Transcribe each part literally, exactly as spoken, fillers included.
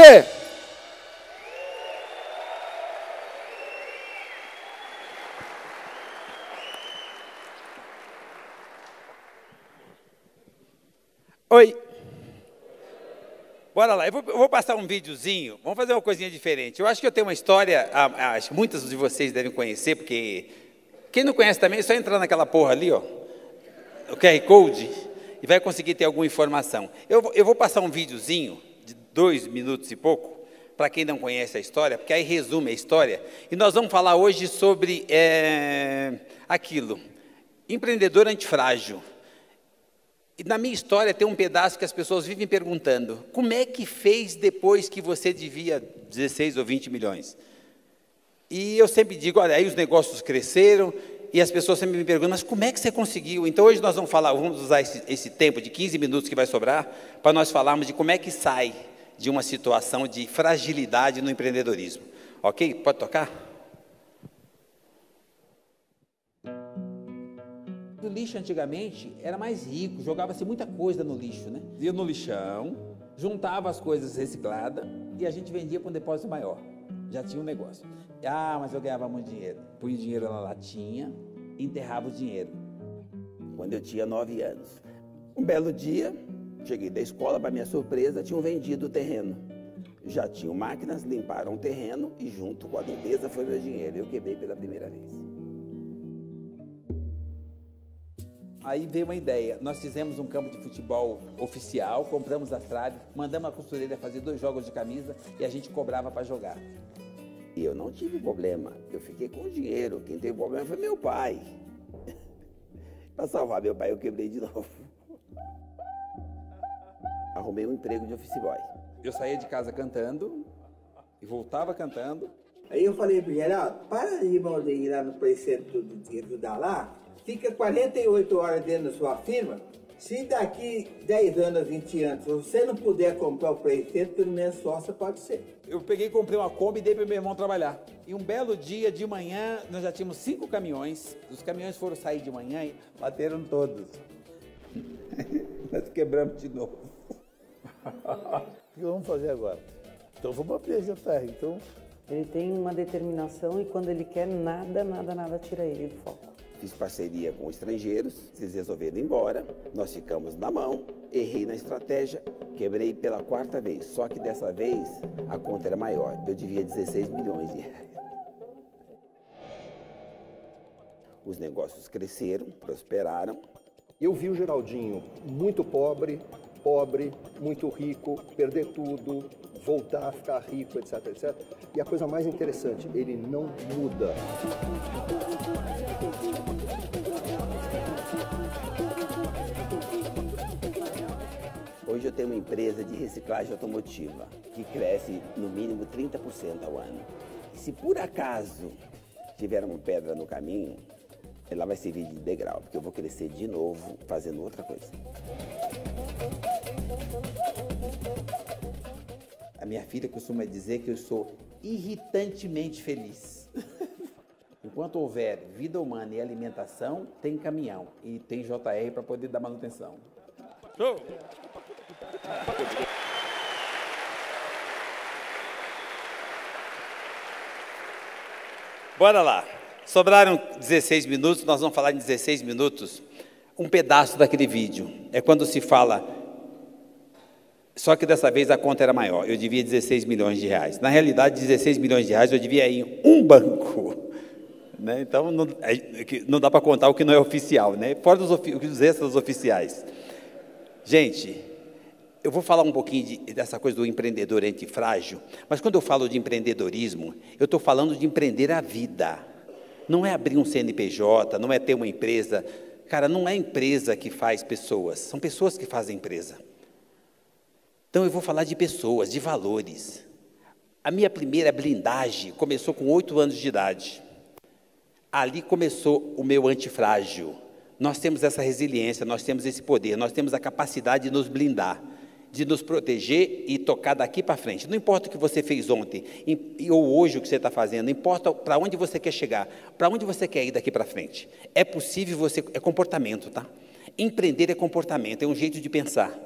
você. Oi. Bora lá, eu vou, eu vou passar um videozinho, vamos fazer uma coisinha diferente. Eu acho que eu tenho uma história, ah, acho que muitas de vocês devem conhecer, porque quem não conhece também é só entrar naquela porra ali, ó, o Q R Code, e vai conseguir ter alguma informação. Eu, eu vou passar um videozinho de dois minutos e pouco, para quem não conhece a história, porque aí resume a história, e nós vamos falar hoje sobre é, aquilo, empreendedor antifrágil. E na minha história tem um pedaço que as pessoas vivem perguntando, como é que fez depois que você devia dezesseis ou vinte milhões? E eu sempre digo, olha, aí os negócios cresceram, e as pessoas sempre me perguntam, mas como é que você conseguiu? Então hoje nós vamos falar, vamos usar esse, esse tempo de quinze minutos que vai sobrar, para nós falarmos de como é que sai de uma situação de fragilidade no empreendedorismo. Ok? Pode tocar? O lixo antigamente era mais rico, jogava-se muita coisa no lixo, né? Ia no lixão, juntava as coisas recicladas e a gente vendia para um depósito maior. Já tinha um negócio. Ah, mas eu ganhava muito dinheiro. Punha o dinheiro na latinha, enterrava o dinheiro. Quando eu tinha nove anos. Um belo dia, cheguei da escola, para minha surpresa, tinham vendido o terreno. Já tinham máquinas, limparam o terreno e junto com a limpeza foi meu dinheiro. Eu quebrei pela primeira vez. Aí veio uma ideia, nós fizemos um campo de futebol oficial, compramos as traves, mandamos a costureira fazer dois jogos de camisa e a gente cobrava para jogar. E eu não tive problema, eu fiquei com o dinheiro, quem teve problema foi meu pai. Para salvar meu pai eu quebrei de novo. Arrumei um emprego de office boy. Eu saía de casa cantando e voltava cantando. Aí eu falei pro Geraldo, para de ir lá no preceito de ajudar lá, fica quarenta e oito horas dentro da sua firma, se daqui dez anos, vinte anos, se você não puder comprar o preceito, pelo menos sócia pode ser. Eu peguei, comprei uma Kombi e dei para meu irmão trabalhar. E um belo dia de manhã, nós já tínhamos cinco caminhões, os caminhões foram sair de manhã e bateram todos. Nós quebramos de novo. O que vamos fazer agora? Então vamos apresentar, então... Ele tem uma determinação e quando ele quer, nada, nada, nada tira ele do foco. Fiz parceria com estrangeiros, eles resolveram ir embora, nós ficamos na mão, errei na estratégia, quebrei pela quarta vez, só que dessa vez a conta era maior, eu devia dezesseis milhões de reais. Os negócios cresceram, prosperaram. Eu vi o Geraldinho muito pobre, pobre, muito rico, perder tudo, voltar a ficar rico, etc, etcétera. E a coisa mais interessante, ele não muda. Hoje eu tenho uma empresa de reciclagem automotiva, que cresce no mínimo trinta por cento ao ano. Se por acaso tiver uma pedra no caminho, ela vai servir de degrau, porque eu vou crescer de novo fazendo outra coisa. A minha filha costuma dizer que eu sou irritantemente feliz. Enquanto houver vida humana e alimentação, tem caminhão e tem J R para poder dar manutenção. Show! Bora lá. Sobraram dezesseis minutos, nós vamos falar em dezesseis minutos. Um pedaço daquele vídeo. É quando se fala... Só que dessa vez a conta era maior, eu devia dezesseis milhões de reais. Na realidade, dezesseis milhões de reais eu devia em um banco. Né? Então, não, não dá para contar o que não é oficial, né? Fora dos, dos extras oficiais. Gente, eu vou falar um pouquinho de, dessa coisa do empreendedor antifrágil, mas quando eu falo de empreendedorismo, eu estou falando de empreender a vida. Não é abrir um C N P J, não é ter uma empresa. Cara, não é empresa que faz pessoas, são pessoas que fazem empresa. Então, eu vou falar de pessoas, de valores. A minha primeira blindagem começou com oito anos de idade. Ali começou o meu antifrágil. Nós temos essa resiliência, nós temos esse poder, nós temos a capacidade de nos blindar, de nos proteger e tocar daqui para frente. Não importa o que você fez ontem ou hoje o que você está fazendo, não importa para onde você quer chegar, para onde você quer ir daqui para frente. É possível você... É comportamento, tá? Empreender é comportamento, é um jeito de pensar.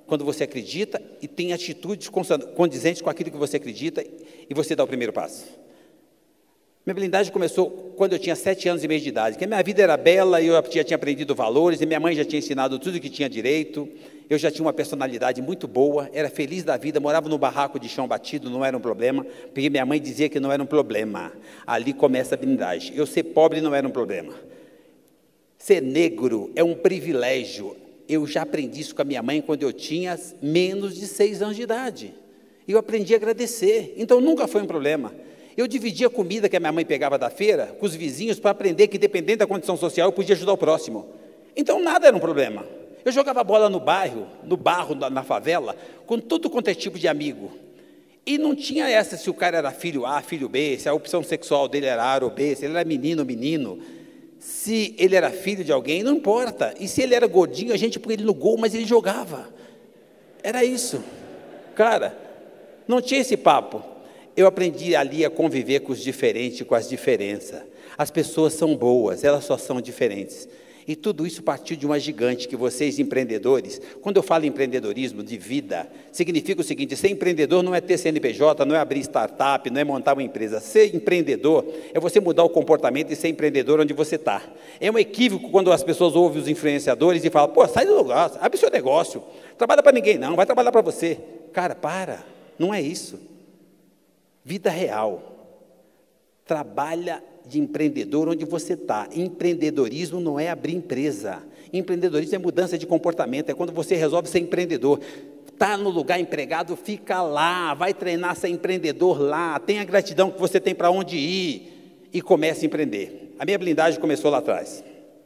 quando você acredita e tem atitudes condizentes com aquilo que você acredita e você dá o primeiro passo. Minha blindagem começou quando eu tinha sete anos e meio de idade, porque a minha vida era bela, eu já tinha aprendido valores, e minha mãe já tinha ensinado tudo que tinha direito, eu já tinha uma personalidade muito boa, era feliz da vida, morava no barraco de chão batido, não era um problema, porque minha mãe dizia que não era um problema. Ali começa a blindagem. Eu ser pobre não era um problema. Ser negro é um privilégio. Eu já aprendi isso com a minha mãe quando eu tinha menos de seis anos de idade. E eu aprendi a agradecer, então nunca foi um problema. Eu dividia a comida que a minha mãe pegava da feira com os vizinhos para aprender que, dependendo da condição social, eu podia ajudar o próximo. Então, nada era um problema. Eu jogava bola no bairro, no barro, na, na favela, com todo quanto é tipo de amigo. E não tinha essa se o cara era filho A, filho B, se a opção sexual dele era A ou B, se ele era menino ou menino, se ele era filho de alguém, não importa. E se ele era gordinho, a gente põe ele no gol, mas ele jogava. Era isso. Cara, não tinha esse papo. Eu aprendi ali a conviver com os diferentes, com as diferenças. As pessoas são boas, elas só são diferentes. E tudo isso partiu de uma gigante que vocês, empreendedores, quando eu falo em empreendedorismo de vida, significa o seguinte: ser empreendedor não é ter C N P J, não é abrir startup, não é montar uma empresa. Ser empreendedor é você mudar o comportamento e ser empreendedor onde você está. É um equívoco quando as pessoas ouvem os influenciadores e falam: pô, sai do lugar, abre seu negócio, trabalha para ninguém não, vai trabalhar para você. Cara, para, não é isso. Vida real, trabalha de empreendedor onde você está. Empreendedorismo não é abrir empresa, empreendedorismo é mudança de comportamento, é quando você resolve ser empreendedor. Está no lugar empregado, fica lá, vai treinar a ser empreendedor lá, tenha gratidão que você tem para onde ir e comece a empreender. A minha blindagem começou lá atrás.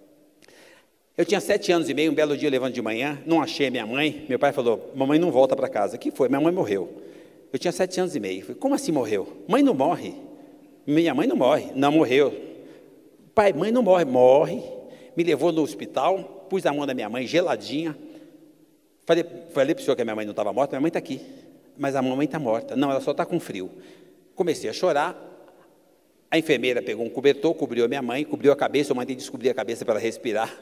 Eu tinha sete anos e meio, um belo dia levando de manhã, não achei a minha mãe, meu pai falou: mamãe não volta para casa. O que foi? Minha mãe morreu. Eu tinha sete anos e meio. Eu falei: como assim morreu? Mãe não morre. Minha mãe não morre. Não, morreu. Pai, mãe não morre. Morre. Me levou no hospital, pus a mão da minha mãe geladinha. Falei, falei para o senhor que a minha mãe não estava morta. Minha mãe está aqui. Mas a mamãe está morta. Não, ela só está com frio. Comecei a chorar. A enfermeira pegou um cobertor, cobriu a minha mãe, cobriu a cabeça. Eu mandei descobrir a cabeça para ela respirar.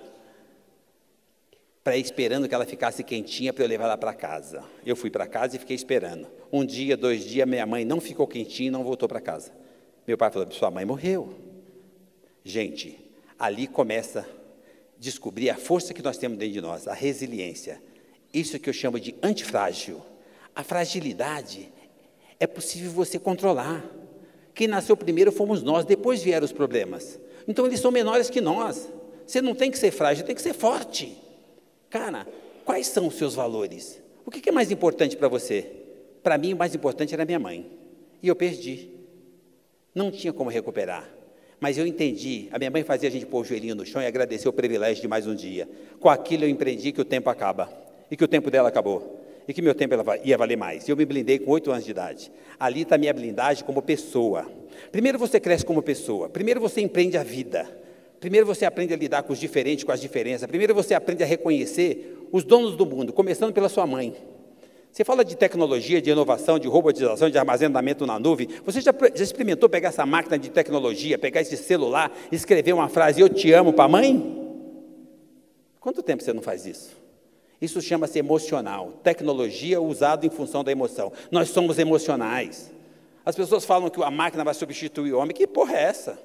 Para ir esperando que ela ficasse quentinha para eu levar ela para casa. Eu fui para casa e fiquei esperando. Um dia, dois dias, minha mãe não ficou quentinha e não voltou para casa. Meu pai falou: sua mãe morreu. Gente, ali começa a descobrir a força que nós temos dentro de nós, a resiliência. Isso que eu chamo de antifrágil. A fragilidade é possível você controlar. Quem nasceu primeiro fomos nós, depois vieram os problemas. Então eles são menores que nós. Você não tem que ser frágil, tem que ser forte. Cara, quais são os seus valores? O que é mais importante para você? Para mim, o mais importante era minha mãe. E eu perdi. Não tinha como recuperar. Mas eu entendi. A minha mãe fazia a gente pôr o joelhinho no chão e agradecer o privilégio de mais um dia. Com aquilo eu empreendi que o tempo acaba. E que o tempo dela acabou. E que meu tempo ia valer mais. E eu me blindei com oito anos de idade. Ali está a minha blindagem como pessoa. Primeiro você cresce como pessoa. Primeiro você empreende a vida. Primeiro você aprende a lidar com os diferentes, com as diferenças. Primeiro você aprende a reconhecer os donos do mundo, começando pela sua mãe. Você fala de tecnologia, de inovação, de robotização, de armazenamento na nuvem. Você já, já experimentou pegar essa máquina de tecnologia, pegar esse celular, escrever uma frase: eu te amo, para a mãe? Quanto tempo você não faz isso? Isso chama-se emocional. Tecnologia usada em função da emoção. Nós somos emocionais. As pessoas falam que a máquina vai substituir o homem. Que porra é essa?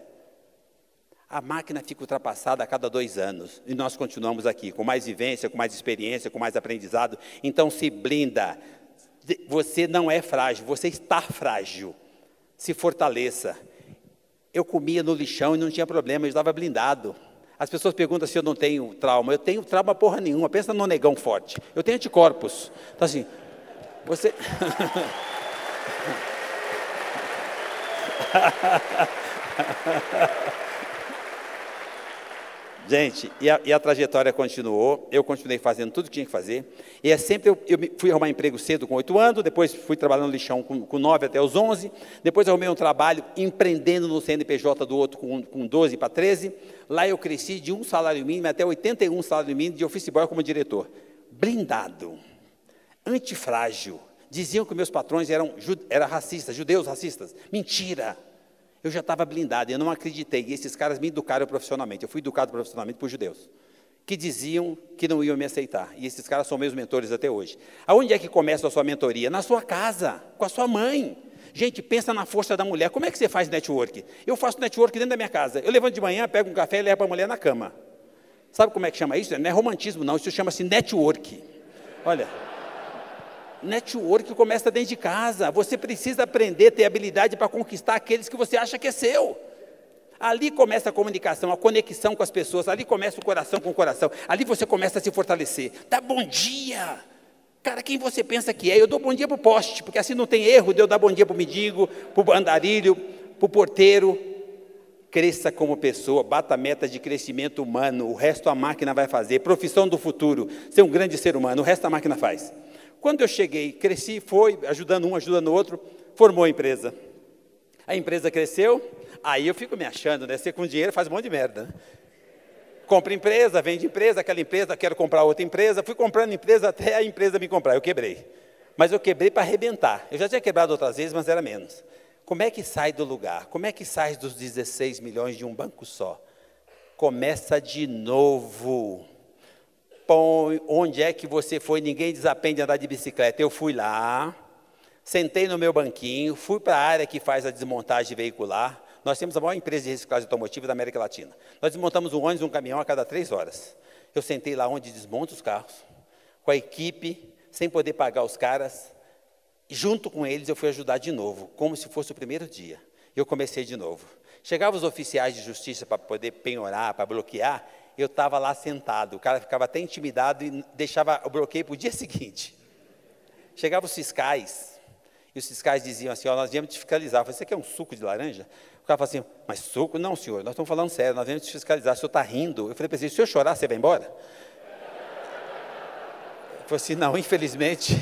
A máquina fica ultrapassada a cada dois anos, e nós continuamos aqui, com mais vivência, com mais experiência, com mais aprendizado. Então se blinda, você não é frágil, você está frágil, se fortaleça. Eu comia no lixão e não tinha problema, eu estava blindado. As pessoas perguntam se eu não tenho trauma. Eu tenho trauma porra nenhuma, pensa no negão forte, eu tenho anticorpos. Então assim, você... Gente, e a, e a trajetória continuou, eu continuei fazendo tudo o que tinha que fazer, e é sempre, eu, eu fui arrumar emprego cedo com oito anos, depois fui trabalhando no lixão com, com nove até os onze, depois arrumei um trabalho empreendendo no C N P J do outro com, com doze para treze, lá eu cresci de um salário mínimo até oitenta e um salário mínimo de office boy como diretor, blindado, antifrágil. Diziam que meus patrões eram, eram racistas, judeus racistas, mentira. Eu já estava blindado, eu não acreditei, e esses caras me educaram profissionalmente, eu fui educado profissionalmente por judeus. que diziam que não iam me aceitar. E esses caras são meus mentores até hoje. Aonde é que começa a sua mentoria? Na sua casa, com a sua mãe. Gente, pensa na força da mulher. Como é que você faz network? Eu faço network dentro da minha casa. Eu levanto de manhã, pego um café e levo para a mulher na cama. Sabe como é que chama isso? Não é romantismo, não. Isso chama-se network. Olha, network começa dentro de casa. Você precisa aprender, ter habilidade para conquistar aqueles que você acha que é seu. Ali começa a comunicação, a conexão com as pessoas. Ali começa o coração com o coração. Ali você começa a se fortalecer. Dá bom dia. Cara, quem você pensa que é? Eu dou bom dia para o poste, porque assim não tem erro de eu dar bom dia para o mendigo, para o andarilho, para o porteiro. Cresça como pessoa, bata a meta de crescimento humano, o resto a máquina vai fazer. Profissão do futuro, ser um grande ser humano, o resto a máquina faz. Quando eu cheguei, cresci, foi, ajudando um, ajudando o outro, formou a empresa. A empresa cresceu, aí eu fico me achando, né? Você com dinheiro faz um monte de merda. Né? Compra empresa, vende empresa, aquela empresa, quero comprar outra empresa, fui comprando empresa até a empresa me comprar, eu quebrei. Mas eu quebrei para arrebentar. Eu já tinha quebrado outras vezes, mas era menos. Como é que sai do lugar? Como é que sai dos dezesseis milhões de um banco só? Começa de novo. Põe, onde é que você foi? Ninguém desaprende a andar de bicicleta. Eu fui lá, sentei no meu banquinho, fui para a área que faz a desmontagem veicular. Nós temos a maior empresa de reciclagem automotiva da América Latina. Nós desmontamos um ônibus, um caminhão a cada três horas. Eu sentei lá onde desmonta os carros, com a equipe, sem poder pagar os caras. Junto com eles, eu fui ajudar de novo, como se fosse o primeiro dia. Eu comecei de novo. Chegavam os oficiais de justiça para poder penhorar, para bloquear, eu estava lá sentado. O cara ficava até intimidado e deixava o bloqueio para o dia seguinte. Chegavam os fiscais, e os fiscais diziam assim, ó, nós viemos te fiscalizar. Eu falei, você quer um suco de laranja? O cara falou assim, mas suco? Não, senhor, nós estamos falando sério, nós viemos te fiscalizar, o senhor está rindo. Eu falei para ele, se eu chorar, você vai embora? Ele falou assim, não, infelizmente...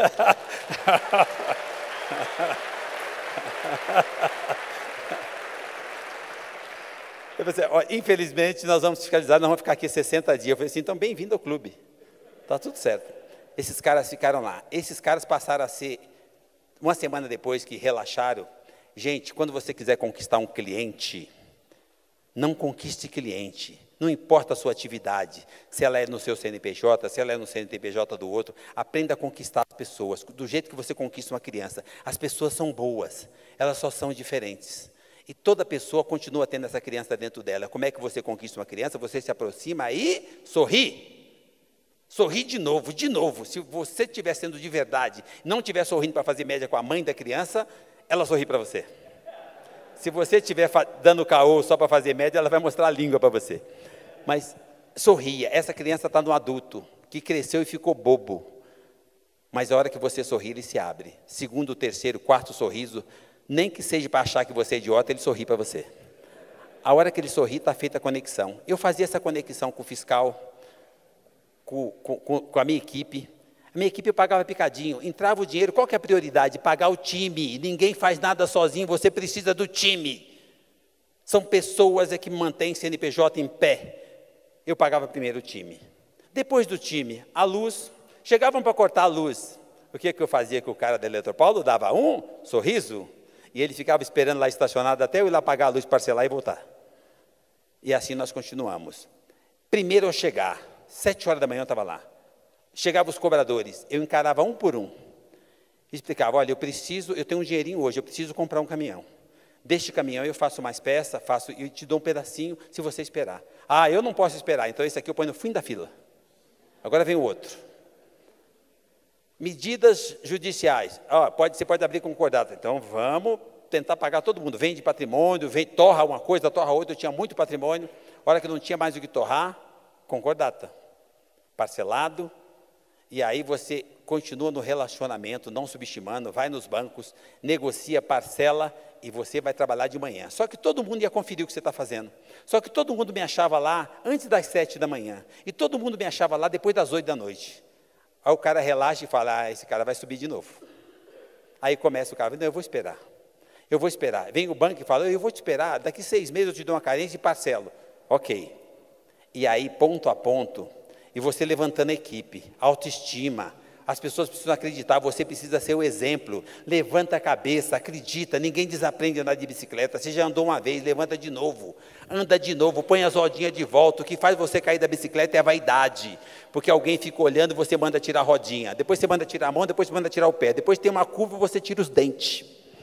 Eu falei assim, ó, infelizmente nós vamos fiscalizar, nós vamos ficar aqui sessenta dias. Eu falei assim, então bem-vindo ao clube, está tudo certo. Esses caras ficaram lá, esses caras passaram a ser, uma semana depois que relaxaram, gente, quando você quiser conquistar um cliente, não conquiste cliente, não importa a sua atividade, se ela é no seu C N P J, se ela é no C N P J do outro, aprenda a conquistar as pessoas, do jeito que você conquista uma criança. As pessoas são boas, elas só são diferentes. E toda pessoa continua tendo essa criança dentro dela. Como é que você conquista uma criança? Você se aproxima e sorri. Sorri de novo, de novo. Se você estiver sendo de verdade, não estiver sorrindo para fazer média com a mãe da criança, ela sorri para você. Se você estiver dando caô só para fazer média, ela vai mostrar a língua para você. Mas sorria. Essa criança está no adulto, que cresceu e ficou bobo. Mas a hora que você sorri, ele se abre. Segundo, terceiro, quarto sorriso, nem que seja para achar que você é idiota, ele sorri para você. A hora que ele sorri, está feita a conexão. Eu fazia essa conexão com o fiscal, com, com, com a minha equipe. A minha equipe pagava picadinho, entrava o dinheiro, qual que é a prioridade? Pagar o time. Ninguém faz nada sozinho, você precisa do time. São pessoas que mantêm C N P J em pé. Eu pagava primeiro o time. Depois do time, a luz. Chegavam para cortar a luz. O que, que eu fazia com o cara da Eletropaulo? Dava um sorriso, e ele ficava esperando lá estacionado até eu ir lá pagar a luz, parcelar e voltar. E assim nós continuamos. Primeiro eu chegar, sete horas da manhã eu estava lá. Chegavam os cobradores, eu encarava um por um. Explicava, olha, eu preciso, eu tenho um dinheirinho hoje, eu preciso comprar um caminhão. Deste caminhão eu faço mais peça, faço, e te dou um pedacinho se você esperar. Ah, eu não posso esperar, então esse aqui eu ponho no fim da fila. Agora vem o outro. Medidas judiciais. Ah, pode, você pode abrir concordata. Então vamos tentar pagar todo mundo. Vende patrimônio, vem, torra uma coisa, torra outra. Eu tinha muito patrimônio. A hora que não tinha mais o que torrar, concordata. Parcelado. E aí você continua no relacionamento, não subestimando, vai nos bancos, negocia, parcela e você vai trabalhar de manhã. Só que todo mundo ia conferir o que você está fazendo. Só que todo mundo me achava lá antes das sete da manhã. E todo mundo me achava lá depois das oito da noite. Aí o cara relaxa e fala, ah, esse cara vai subir de novo. Aí começa o cara, não, eu vou esperar. Eu vou esperar. Vem o banco e fala, eu vou te esperar, daqui seis meses eu te dou uma carência e parcelo. Ok. E aí, ponto a ponto, e você levantando a equipe, autoestima, As pessoas precisam acreditar, você precisa ser o exemplo. Levanta a cabeça, acredita, ninguém desaprende a andar de bicicleta. Você já andou uma vez, levanta de novo. Anda de novo, põe as rodinhas de volta. O que faz você cair da bicicleta é a vaidade. Porque alguém fica olhando e você manda tirar a rodinha. Depois você manda tirar a mão, depois você manda tirar o pé. Depois tem uma curva e você tira os dentes.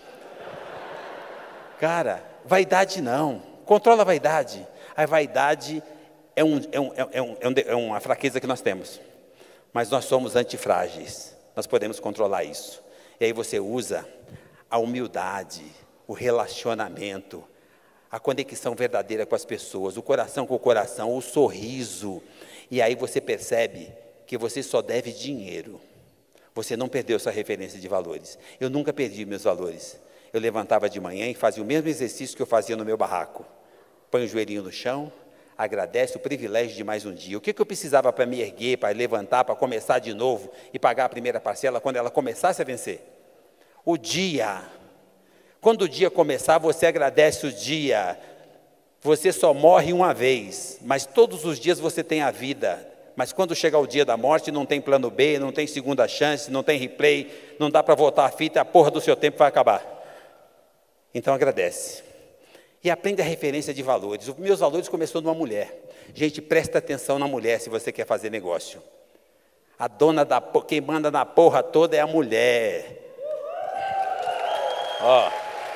Cara, vaidade não. Controla a vaidade. A vaidade é, um, é, um, é, um, é, um, é uma fraqueza que nós temos. Mas nós somos antifrágeis, nós podemos controlar isso. E aí você usa a humildade, o relacionamento, a conexão verdadeira com as pessoas, o coração com o coração, o sorriso. E aí você percebe que você só deve dinheiro. Você não perdeu sua referência de valores. Eu nunca perdi meus valores. Eu levantava de manhã e fazia o mesmo exercício que eu fazia no meu barraco. Põe o joelhinho no chão, agradece o privilégio de mais um dia. O que, que eu precisava para me erguer, para levantar, para começar de novo e pagar a primeira parcela quando ela começasse a vencer? O dia. Quando o dia começar, você agradece o dia. Você só morre uma vez, mas todos os dias você tem a vida. Mas quando chegar o dia da morte, não tem plano B, não tem segunda chance, não tem replay, não dá para voltar a fita, a porra do seu tempo vai acabar. Então agradece. E aprende a referência de valores. Os meus valores começou numa mulher. Gente, presta atenção na mulher se você quer fazer negócio. A dona da... Quem manda na porra toda é a mulher. Ó.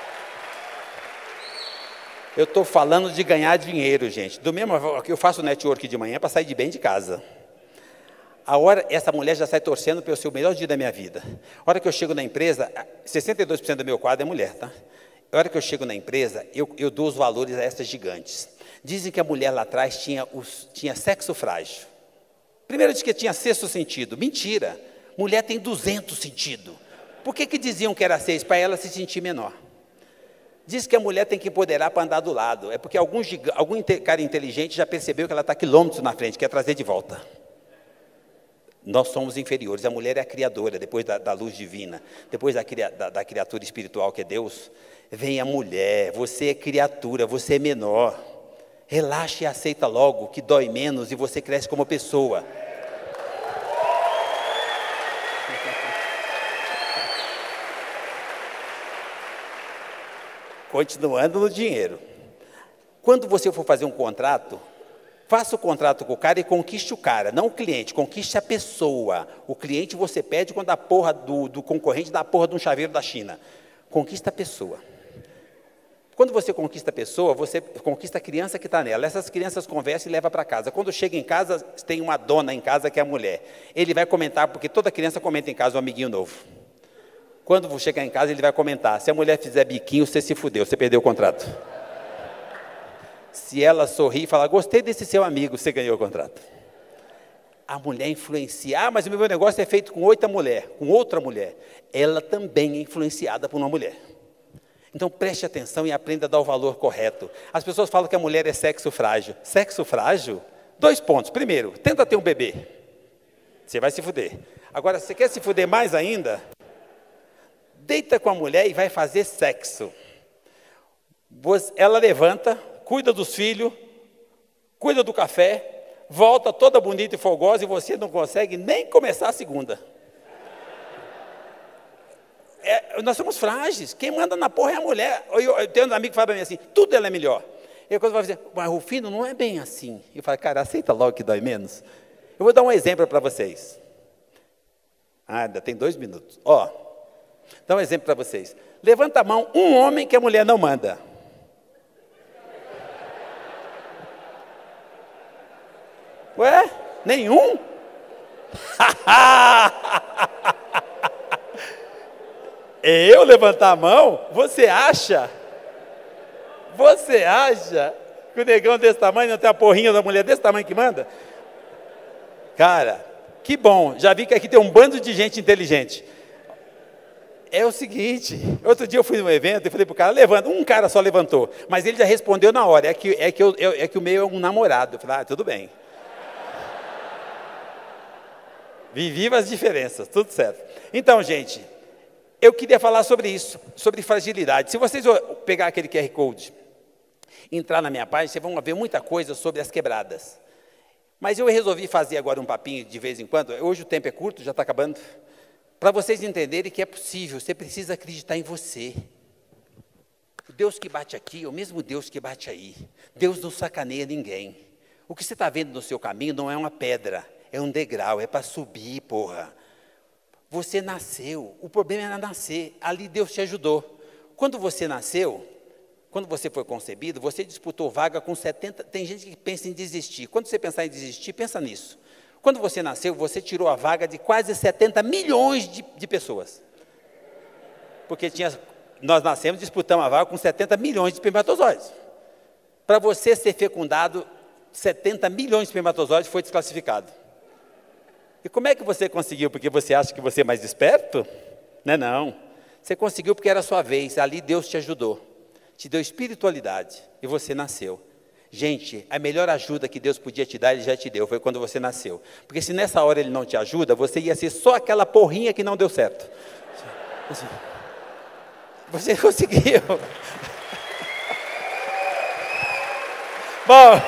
Eu estou falando de ganhar dinheiro, gente. Do mesmo que eu faço network de manhã para sair de bem de casa. A hora, essa mulher já sai torcendo para eu ser o melhor dia da minha vida. A hora que eu chego na empresa, sessenta e dois por cento do meu quadro é mulher, tá? A hora que eu chego na empresa, eu, eu dou os valores a essas gigantes. Dizem que a mulher lá atrás tinha, os, tinha sexo frágil. Primeiro diz que tinha sexto sentido. Mentira. Mulher tem duzentos sentidos. Por que que diziam que era seis? Para ela se sentir menor. Diz que a mulher tem que empoderar para andar do lado. É porque algum, algum cara inteligente já percebeu que ela está quilômetros na frente, quer trazer de volta. Nós somos inferiores. A mulher é a criadora, depois da, da luz divina, depois da, da, da criatura espiritual que é Deus. Vem a mulher, você é criatura, você é menor. Relaxa e aceita logo, que dói menos e você cresce como pessoa. Continuando no dinheiro. Quando você for fazer um contrato, faça o contrato com o cara e conquiste o cara, não o cliente, conquiste a pessoa. O cliente você pede quando a porra do, do concorrente dá a porra de um chaveiro da China. Conquista a pessoa. Quando você conquista a pessoa, você conquista a criança que está nela. Essas crianças conversam e levam para casa. Quando chega em casa, tem uma dona em casa que é a mulher. Ele vai comentar, porque toda criança comenta em casa um amiguinho novo. Quando chegar em casa, ele vai comentar. Se a mulher fizer biquinho, você se fudeu, você perdeu o contrato. Se ela sorrir e falar, gostei desse seu amigo, você ganhou o contrato. A mulher influencia. Ah, mas o meu negócio é feito com outra mulher, com outra mulher. Ela também é influenciada por uma mulher. Então, preste atenção e aprenda a dar o valor correto. As pessoas falam que a mulher é sexo frágil. Sexo frágil? Dois pontos. Primeiro, tenta ter um bebê. Você vai se fuder. Agora, você quer se fuder mais ainda? Deita com a mulher e vai fazer sexo. Ela levanta, cuida dos filhos, cuida do café, volta toda bonita e folgosa e você não consegue nem começar a segunda. É, nós somos frágeis. Quem manda na porra é a mulher. Eu, eu tenho um amigo que fala para mim assim, tudo ela é melhor. E quando vai dizer, mas Rufino, não é bem assim. Eu falo, cara, aceita logo que dói menos. Eu vou dar um exemplo para vocês. Ah, ainda tem dois minutos. Ó, dá um exemplo para vocês. Levanta a mão um homem que a mulher não manda. Ué? Nenhum? Eu levantar a mão? Você acha? Você acha que o negão desse tamanho não tem a porrinha da mulher desse tamanho que manda? Cara, que bom. Já vi que aqui tem um bando de gente inteligente. É o seguinte, outro dia eu fui num evento e falei pro cara, levanta. Um cara só levantou, mas ele já respondeu na hora. É que, é que, eu, é que o meu é um namorado. Eu falei, ah, tudo bem. Vivi as diferenças, tudo certo. Então, gente, eu queria falar sobre isso, sobre fragilidade. Se vocês pegar aquele Q R Code, entrar na minha página, vocês vão ver muita coisa sobre as quebradas. Mas eu resolvi fazer agora um papinho de vez em quando. Hoje o tempo é curto, já está acabando. Para vocês entenderem que é possível, você precisa acreditar em você. O Deus que bate aqui é o mesmo Deus que bate aí. Deus não sacaneia ninguém. O que você está vendo no seu caminho não é uma pedra, é um degrau, é para subir, porra. Você nasceu, o problema era nascer, ali Deus te ajudou. Quando você nasceu, quando você foi concebido, você disputou vaga com setenta, tem gente que pensa em desistir. Quando você pensar em desistir, pensa nisso. Quando você nasceu, você tirou a vaga de quase setenta milhões de, de pessoas. Porque tinha, nós nascemos, disputamos a vaga com setenta milhões de espermatozoides. Para você ser fecundado, setenta milhões de espermatozoides foi desclassificado. E como é que você conseguiu? Porque você acha que você é mais esperto? Não é não. Você conseguiu porque era a sua vez, ali Deus te ajudou. Te deu espiritualidade e você nasceu. Gente, a melhor ajuda que Deus podia te dar, Ele já te deu, foi quando você nasceu. Porque se nessa hora Ele não te ajuda, você ia ser só aquela porrinha que não deu certo. Você conseguiu. Bom,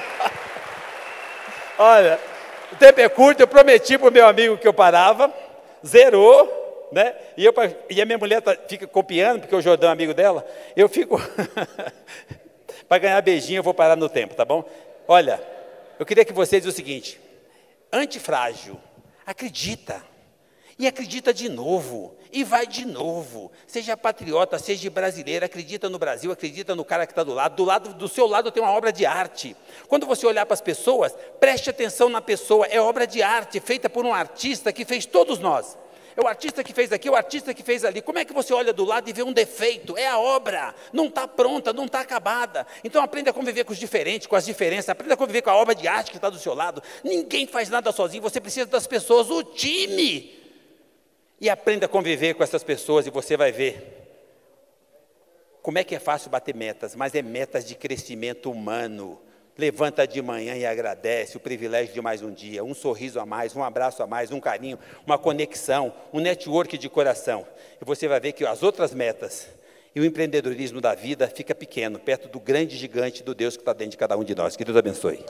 olha, o tempo é curto, eu prometi para o meu amigo que eu parava, zerou. Né? E, eu, e a minha mulher tá, fica copiando, porque o Jordão é amigo dela, eu fico, para ganhar beijinho eu vou parar no tempo, tá bom? Olha, eu queria que vocês dizem o seguinte, antifrágil, acredita, e acredita de novo, e vai de novo, seja patriota, seja brasileiro, acredita no Brasil, acredita no cara que está do lado, do lado, do seu lado tem uma obra de arte, quando você olhar para as pessoas, preste atenção na pessoa, é obra de arte, feita por um artista que fez todos nós, é o artista que fez aqui, o artista que fez ali. Como é que você olha do lado e vê um defeito? É a obra, não está pronta, não está acabada. Então aprenda a conviver com os diferentes, com as diferenças, aprenda a conviver com a obra de arte que está do seu lado. Ninguém faz nada sozinho, você precisa das pessoas, o time. E aprenda a conviver com essas pessoas e você vai ver como é que é fácil bater metas, mas é metas de crescimento humano. Levanta de manhã e agradece o privilégio de mais um dia, um sorriso a mais, um abraço a mais, um carinho, uma conexão, um network de coração. E você vai ver que as outras metas e o empreendedorismo da vida fica pequeno, perto do grande gigante do Deus que está dentro de cada um de nós. Que Deus abençoe.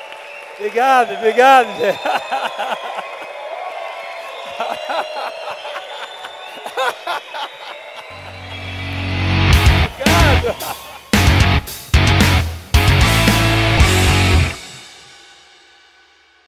Obrigado, obrigado.